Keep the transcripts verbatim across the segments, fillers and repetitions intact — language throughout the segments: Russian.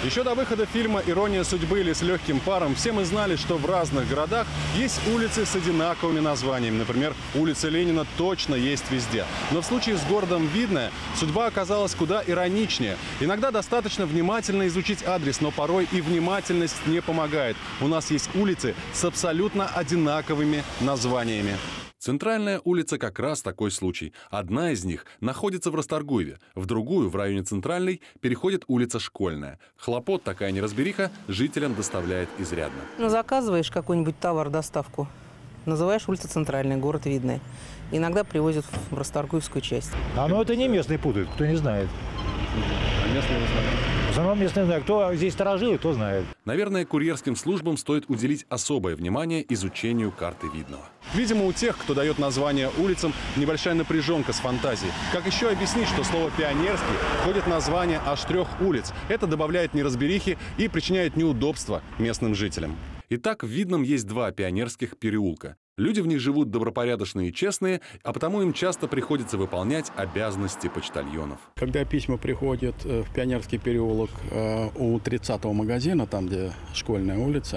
Еще до выхода фильма «Ирония судьбы» или «С легким паром» все мы знали, что в разных городах есть улицы с одинаковыми названиями. Например, улица Ленина точно есть везде. Но в случае с городом Видное судьба оказалась куда ироничнее. Иногда достаточно внимательно изучить адрес, но порой и внимательность не помогает. У нас есть улицы с абсолютно одинаковыми названиями. Центральная улица как раз такой случай. Одна из них находится в Расторгуеве, в другую, в районе Центральной, переходит улица Школьная. Хлопот такая неразбериха жителям доставляет изрядно. Ну, заказываешь какой-нибудь товар, доставку, называешь улица Центральная, город Видное. Иногда привозят в Расторгуевскую часть. А ну это не местные путают, кто не знает. А местные не знают. В основном местные знают. Кто здесь сторожил, кто знает. Наверное, курьерским службам стоит уделить особое внимание изучению карты Видного. Видимо, у тех, кто дает название улицам, небольшая напряженка с фантазией. Как еще объяснить, что слово «пионерский» входит в название аж трех улиц? Это добавляет неразберихи и причиняет неудобства местным жителям. Итак, в Видном есть два пионерских переулка. Люди в них живут добропорядочные и честные, а потому им часто приходится выполнять обязанности почтальонов. Когда письма приходят в Пионерский переулок у тридцатого магазина, там, где Школьная улица,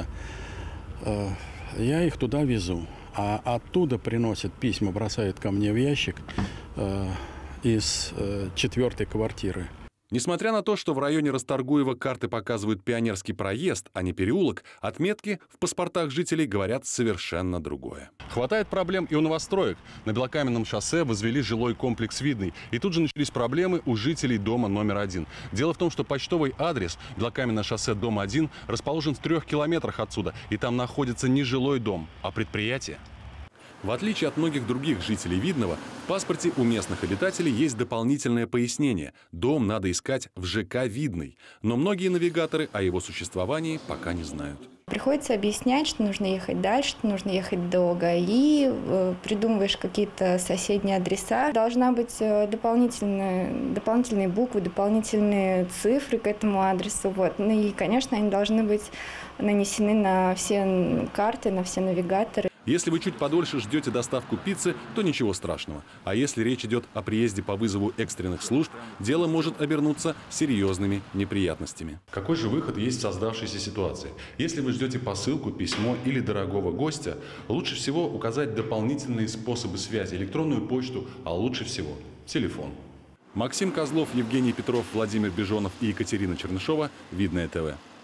я их туда везу. А оттуда приносят письма, бросают ко мне в ящик из четвертой квартиры. Несмотря на то, что в районе Расторгуева карты показывают Пионерский проезд, а не переулок, отметки в паспортах жителей говорят совершенно другое. Хватает проблем и у новостроек. На Белокаменном шоссе возвели жилой комплекс «Видный». И тут же начались проблемы у жителей дома номер один. Дело в том, что почтовый адрес Белокаменное шоссе, дом один, расположен в трех километрах отсюда. И там находится не жилой дом, а предприятие. В отличие от многих других жителей Видного, в паспорте у местных обитателей есть дополнительное пояснение. Дом надо искать в ЖК «Видный». Но многие навигаторы о его существовании пока не знают. Приходится объяснять, что нужно ехать дальше, что нужно ехать до ГАИ, придумываешь какие-то соседние адреса. Должна быть дополнительные, дополнительные буквы, дополнительные цифры к этому адресу. Вот. Ну и, конечно, они должны быть нанесены на все карты, на все навигаторы. Если вы чуть подольше ждете доставку пиццы, то ничего страшного. А если речь идет о приезде по вызову экстренных служб, дело может обернуться серьезными неприятностями. Какой же выход есть в создавшейся ситуации? Если вы ждете посылку, письмо или дорогого гостя, лучше всего указать дополнительные способы связи, электронную почту, а лучше всего телефон. Максим Козлов, Евгений Петров, Владимир Бежонов и Екатерина Чернышова. Видное ТВ.